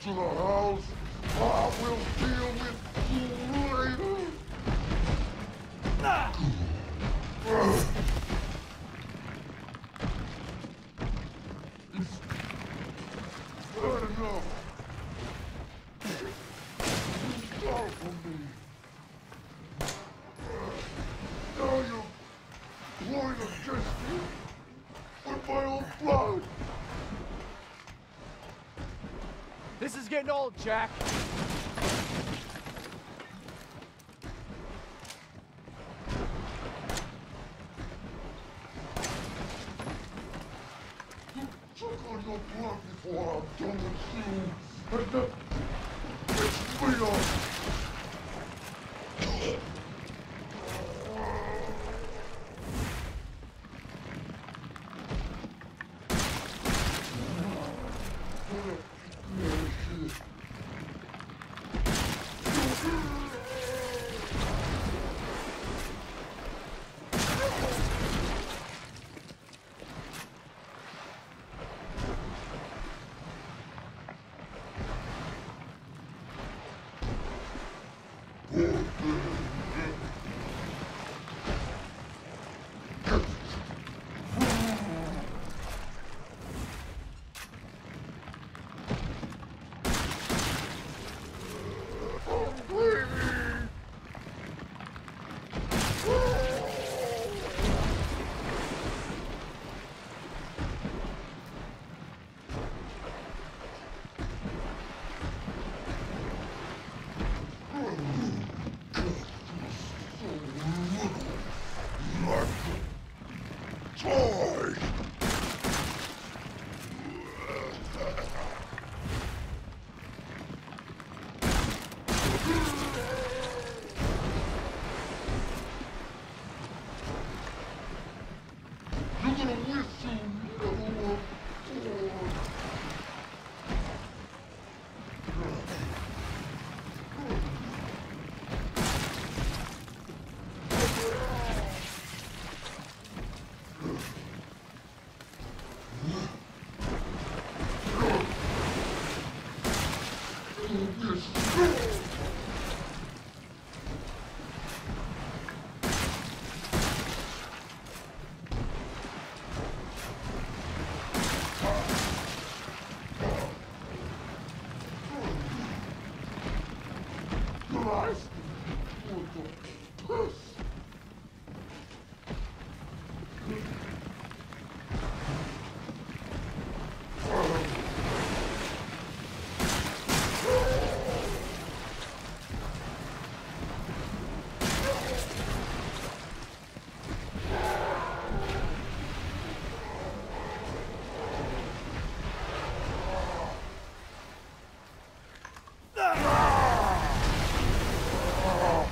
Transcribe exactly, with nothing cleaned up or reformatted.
to the house. I will deal with you later. Ah. It's bad enough. Stop from me. Now you're going against me with my own blood. This is getting old, Jack. Check on your blood before I'm done with you, and then piss me off. Oh!